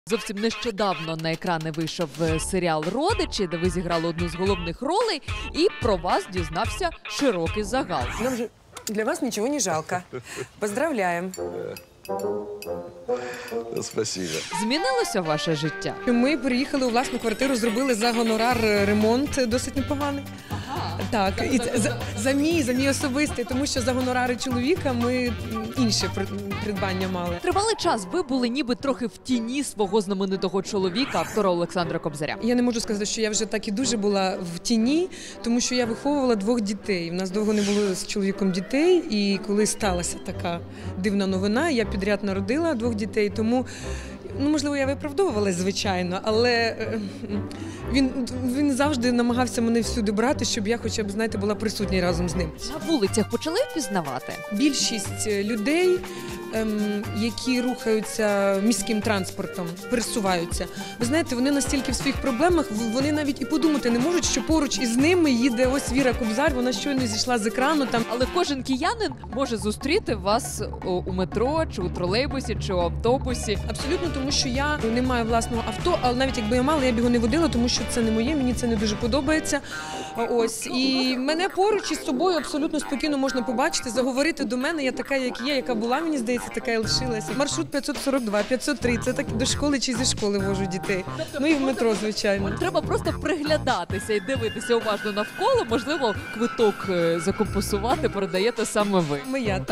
Зовсім нещодавно на екрани вийшов серіал «Родичі», де ви зіграли одну з головних ролей, і про вас дізнався широкий загал. Нам же для вас ничего не жалко. Поздравляем. Спасибо. Змінилося ваше життя? Ми переїхали у власну квартиру, зробили за гонорар ремонт досить непоганий. Так, і за мій особистий, тому що за гонорари чоловіка ми інше придбання мали. Тривалий час ви були ніби трохи в тіні свого знаменитого чоловіка, автора Олександра Кобзаря. Я не можу сказати, що я вже так і дуже була в тіні, тому що я виховувала 2 дітей. У нас довго не було з чоловіком дітей, і коли сталася така дивна новина, я підряд народила 2 дітей, тому, можливо, я виправдовувалась, звичайно, але він завжди намагався мене всюди брати, щоб я хоча б, знаєте, була присутня разом з ним. На вулицях почали впізнавати? Більшість людей, які рухаються міським транспортом, пересуваються, ви знаєте, вони настільки в своїх проблемах, вони навіть і подумати не можуть, що поруч із ними їде ось Віра Кобзар, вона щойно зійшла з екрану. Але кожен киянин може зустріти вас у метро, чи у тролейбусі, чи у автобусі. Абсолютно, тому що я не маю власного авто, але навіть якби я мала, я б його не водила, тому що це не моє, мені це не дуже подобається. Ось, і мене поруч із собою абсолютно спокійно можна побачити, заговорити до мене, я така, як є, яка була, мені здається, така і лишилася. Маршрут 542, 503, це так до школи чи зі школи вожу дітей. Ну і в метро, звичайно. Треба просто приглядатися і дивитися уважно навколо, можливо, квиток закомпенсувати передаєте саме ви. Моя